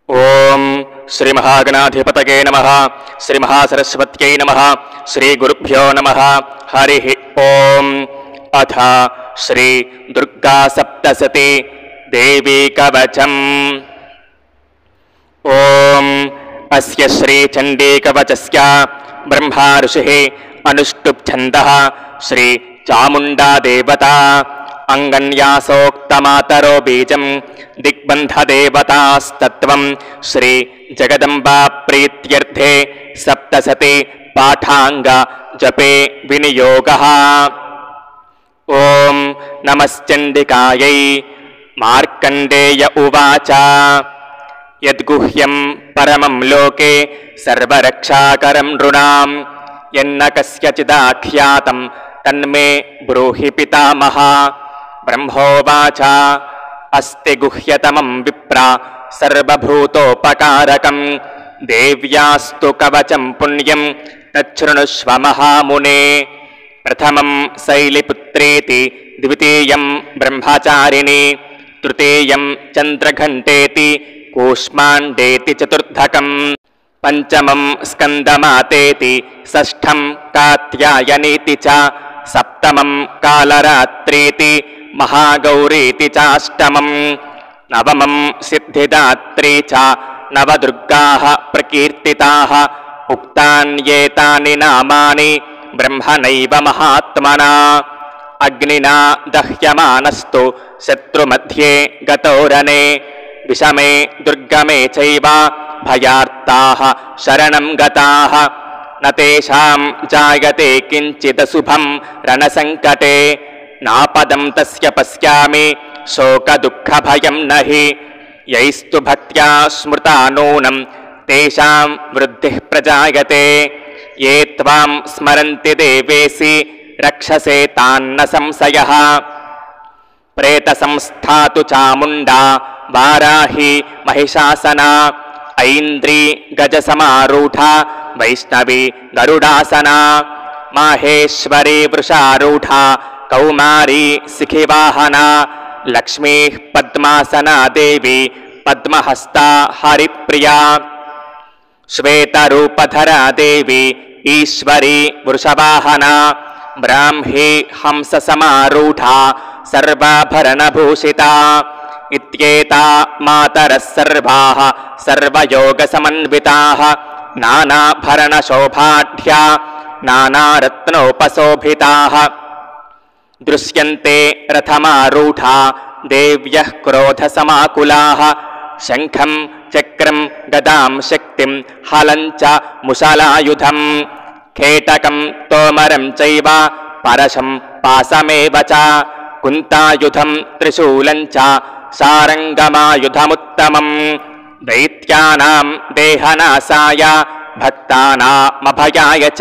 ओम श्री महागणाधिपतये नमः। श्री महासरस्वत्यै नमः। श्री गुरुभ्यो नमः। हरिः ओम। अथ श्री दुर्गा सप्तशती देवी कवचम्। ओम अस्य श्री चंडी कवचस्य ब्रह्मा ऋषिः अनुष्टुप् छन्दः श्री चामुण्डा देवता अंगन्यासोक्तमातरो बीजं दिग्बन्धदेवतास्तत्वं श्री जगदम्बा प्रीत्यर्थे सप्तशती पाठांग जपे विनियोगः। ओम नमश्चण्डिकायै। मार्कण्डेय उवाच यद्गुह्यं परमं लोके सर्वरक्षाकरं नृणां यन्न कस्यचिदाख्यातं तन्मे ब्रूहि पितामह। ब्रह्मोवाच अस्ति गुह्यतमं विप्रा सर्वभूतोपकारकं देव्यास्तु कवचं पुण्यं तच्छृणुष्व महामुने। प्रथमं शैलिपुत्रेति द्वितीयं ब्रह्मचारिणी तृतीयं चन्द्रघण्टेति कूष्माण्डेति चतुर्थकं पंचमं स्कन्दमातेति षष्ठं कात्यायनीति च सप्तमं कालरात्रीति महागौरीति चाष्टमं नवमं सिद्धिदात्री च नवदुर्गाः प्रकीर्तिताः। उक्तान्येतानि नामानि ब्रह्मणैव महात्मना। अग्निना दह्यमानस्तु शत्रुमध्ये गतोरणे विषमे दुर्गमे चैव भयार्ताः शरणं गताः न तेषां जायते किञ्चिदशुभं रणसङ्कटे नापदं तस्य पश्यामि शोकदुःखभयं न हि यैस्तु भक्त्या स्मृता नूनं तेषां वृद्धिः प्रजायते ये त्वां स्मरन्ति देवेसि रक्षसे तान्न संशयः। प्रेतसंस्थातु चामुण्डा वाराही महिषासना ऐन्द्री गजसमारूढा वैष्णवी गरुडासना माहेश्वरी वृषारूढा कौमारी शिखिवाहना लक्ष्मीः पद्मासना देवी पद्महस्ता हरिप्रिया श्वेतरूपधरा देवी ईश्वरी वृषवाहना ब्राह्मी हंससमारूढा सर्वाभरणभूषिता इत्येता मातरः सर्वाः सर्वयोगसमन्विताः नानाभरणशोभाढ्या नानारत्नोपशोभिताः दृश्यन्ते रथमारूढा देव्यः क्रोधसमाकुलाः शङ्खं चक्रं गदां शक्तिं हलं च मुशलायुधं खेटकं तोमरं चैव परशं पासमेव च कुन्तायुधं त्रिशूलं च सारङ्गमायुधमुत्तमं दैत्यानां देहनाशाय भक्तानामभयाय च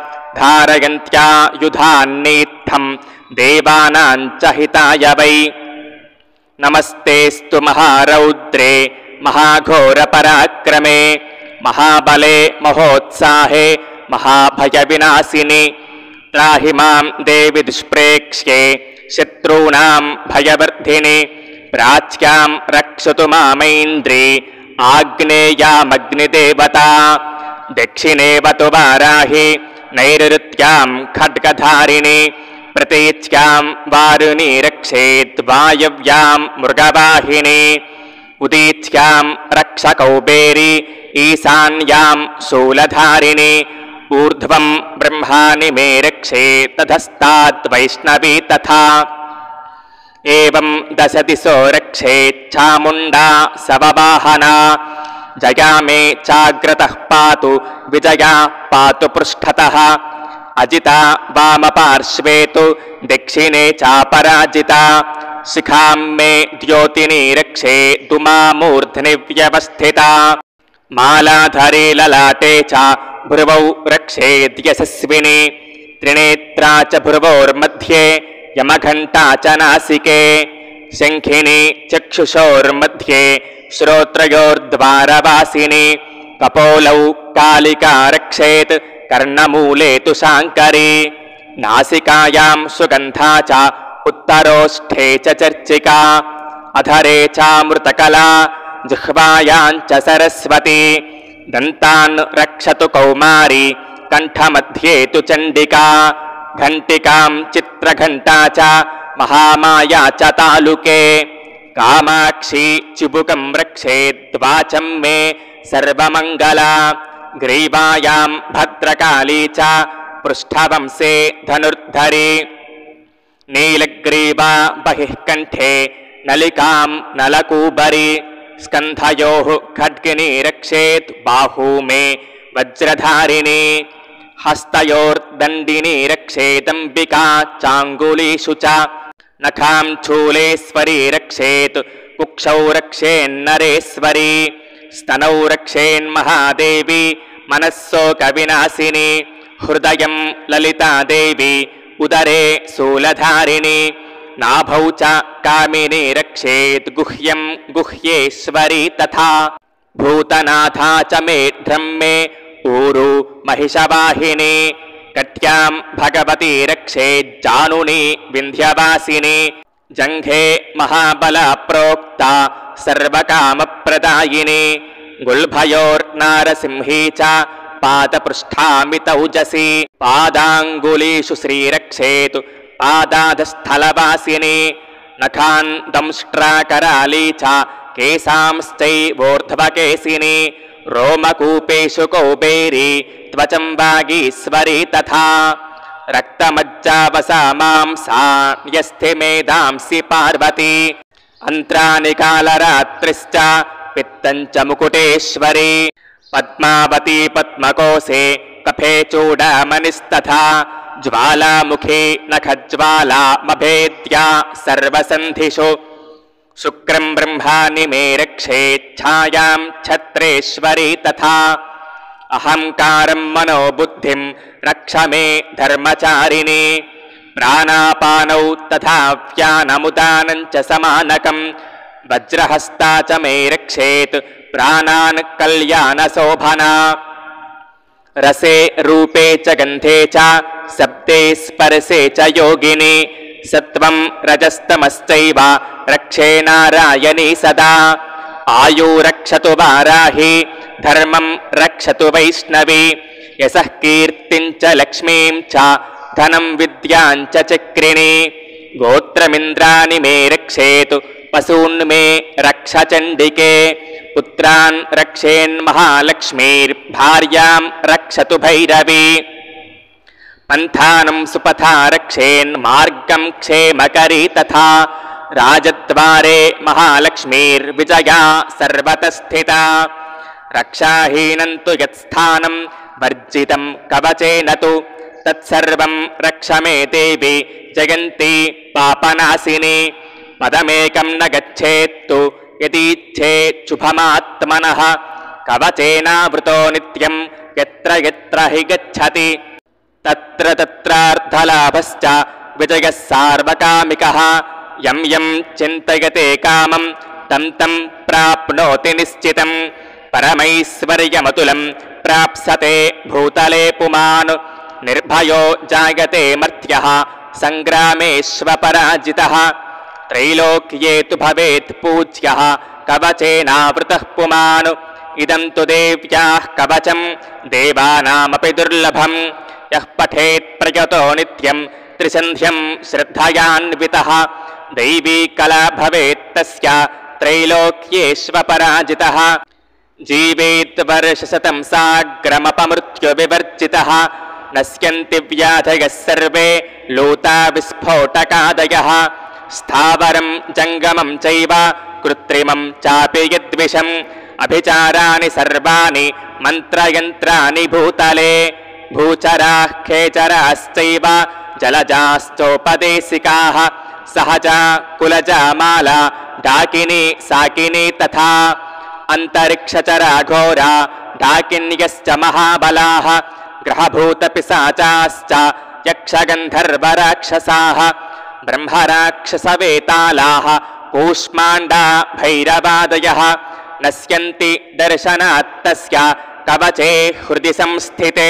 धारयन्त्यायुधान्नीत्थं देवानां च हिताय वै। नमस्तेस्तु महारौद्रे महाघोरपराक्रमे महाबले महोत्साहे महाभयविनाशिनि त्राहि मां देवि दुष्प्रेक्ष्ये शत्रूणां भयवर्धिनि प्राच्यां रक्षतु मामैन्द्री आग्नेयामग्निदेवता दक्षिणेवतु वाराहि नैऋत्यां खड्गधारिणि प्रतीच्यां वारुणी रक्षेत् वायव्यां मृगवाहिनी उदीच्यां रक्षकौबेरी ईशान्यां शूलधारिणि ऊर्ध्वं ब्रह्माणि मे रक्षेत् ततस्ताद् वैष्णवी तथा एवं दश दिशो रक्षेत् चामुण्डा सववाहना जया मे चाग्रतः पातु विजया पातु पृष्ठतः अजिता वामपार्श्वे तु दक्षिणे चापराजिता शिखां मे द्योतिनी रक्षेत् दुमामूर्ध्नि व्यवस्थिता मालाधरे ललाटे च भ्रुवौ रक्षेत् यशस्विनी त्रिनेत्रा च भ्रुवोर्मध्ये यमघण्टा च नासिके शङ्खिनी चक्षुषोर्मध्ये श्रोत्रयोर्द्वारवासिनी कपोलौ कालिका रक्षेत् कर्णमूले तु शाङ्करी नासिकायां सुगन्धा च उत्तरोष्ठे च चर्चिका अधरे चामृतकला जिह्वायाञ्च सरस्वती दन्तान् रक्षतु कौमारी कण्ठमध्ये तु चण्डिका घण्टिकां चित्रघण्टा च महामाया च तालुके कामाक्षी चिबुकं रक्षेद्वाचं मे सर्वमङ्गला ग्रीवायां भद्रकाली च पृष्ठवंसे धनुर्धरी नीलग्रीवा बहिः कण्ठे नलिकां नलकूबरी स्कन्धयोः खड्गिनी रक्षेत् बाहू मे वज्रधारिणी हस्तयोर्दण्डिनी रक्षेदम्बिका चाङ्गुलीषु च नखां शूलेश्वरी रक्षेत् कुक्षौ रक्षेन्नरेश्वरी स्तनौ रक्षेन्महादेवी मनःशोकविनाशिनी हृदयं ललिता देवी उदरे शूलधारिणी नाभौ च कामिनी रक्षेत् गुह्यं गुह्येश्वरी तथा भूतनाथा च मेढ्रं मे ऊरु महिषवाहिनी कट्यां भगवती रक्षेज्जानुनी विन्ध्यवासिनी जङ्घे महाबला प्रोक्ता सर्वकामप्रदायिनी गुल्भयोर्नारसिंही च पादपृष्ठामितौजसी पादाङ्गुलीषु श्रीरक्षेतु पादाधस्थलवासिनी नखान् दंष्ट्राकराली च केशांश्चैवोर्ध्वकेशिनी रोमकूपेषु कौबेरी त्वचं वागीश्वरी तथा रक्तमज्जावसा मांसा न्यस्थिमेधांसि पार्वती अन्त्राणि कालरात्रिश्च पित्तञ्च मुकुटेश्वरी पद्मावती पद्मकोशे कफे चूडामणिस्तथा ज्वालामुखी नखज्वालामभेद्या सर्वसन्धिषु शुक्रं ब्रह्माणि मे रक्षेच्छायां छत्रेश्वरी तथा अहंकारं मनोबुद्धिं रक्ष मे धर्मचारिणी प्राणापानौ तथा व्यानमुदानं च समानकं वज्रहस्ता च मे रक्षेत् प्राणान् कल्याणशोभना रसे रूपे च गन्धे च शब्दे स्पर्शे च योगिनी सत्वं रजस्तमश्चैव रक्षे नारायणी सदा आयु रक्षतु वाराही धर्मं रक्षतु वैष्णवी यशः कीर्तिं च लक्ष्मीं च धनं विद्यां च चक्रिणी गोत्रमिन्द्राणि मे रक्षेतु पशून् मे रक्ष चण्डिके पुत्रान् रक्षेन्महालक्ष्मीर्भार्यां रक्षतु भैरवी पन्थानं सुपथा रक्षेन्मार्गं क्षेमकरी तथा राजद्वारे महालक्ष्मीर्विजया सर्वतस्थिता रक्षाहीनं तु यत्स्थानं वर्जितं कवचेन तु तत्सर्वं रक्ष मे देवी जयन्ती पापनाशिनी पदमेकं न गच्छेत्तु यदीच्छेत् शुभमात्मनः कवचेनावृतो नित्यं यत्र यत्र हि गच्छति तत्र तत्रार्धलाभश्च विजयः सार्वकामिकः यं यं चिन्तयते कामं तं तं प्राप्नोति निश्चितं परमैश्वर्यमतुलं प्राप्स्यते भूतले पुमान् निर्भयो जायते मर्त्यः सङ्ग्रामेष्वपराजितः त्रैलोक्ये तु भवेत् पूज्यः कवचेनावृतः पुमान् इदं तु देव्याः कवचं देवानामपि दुर्लभं यः पठेत् प्रयतो नित्यं त्रिसन्ध्यं श्रद्धयान्वितः दैवी कला भवेत् तस्य त्रैलोक्येष्वपराजितः जीवेत् वर्षशतं साग्रमपमृत्युविवर्जितः नश्यन्ति व्याधयः सर्वे लूता विस्फोटकादयः स्थावरं जङ्गमं चैव कृत्रिमं चापि यद्विषम् अभिचाराणि सर्वाणि मन्त्रयन्त्राणि भूतले भूचराः खेचराश्चैव जलजाश्चोपदेशिकाः सहजा कुलजा माला डाकिनी साकिनी तथा अन्तरिक्षचरा घोरा डाकिन्यश्च महाबलाः ग्रहभूतपिशाचाश्च यक्षगन्धर्वराक्षसाः ब्रह्मराक्षसवेतालाः कूष्माण्डा भैरवादयः नश्यन्ति दर्शनात् तस्य कवचे हृदि संस्थिते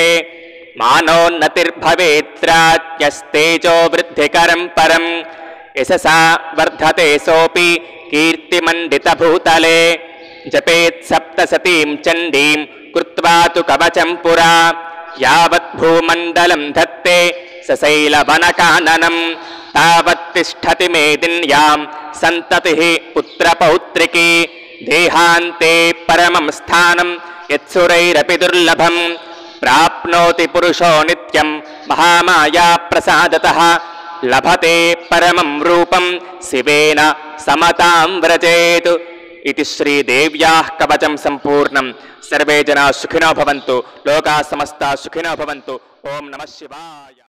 मानोन्नतिर्भवेत्राज्ञस्तेजो वृद्धिकरं परं यशसा वर्धते सोऽपि कीर्तिमण्डितभूतले जपेत् सप्तसतीं चण्डीं कृत्वा तु कवचं पुरा यावत् भूमण्डलं धत्ते सशैलवनकाननं तावत् तिष्ठति मेदिन्यां सन्ततिः पुत्रपौत्रिकी देहान्ते परमं स्थानं यत्सुरैरपि दुर्लभं प्राप्नोति पुरुषो नित्यं महामाया प्रसादतः लभते परमं रूपं शिवेन समतां व्रजेत् इति श्रीदेव्याः कवचं सम्पूर्णं। सर्वे जनाः सुखिनो भवन्तु, लोकाः समस्ताः सुखिनो भवन्तु। ओम नमः शिवाय।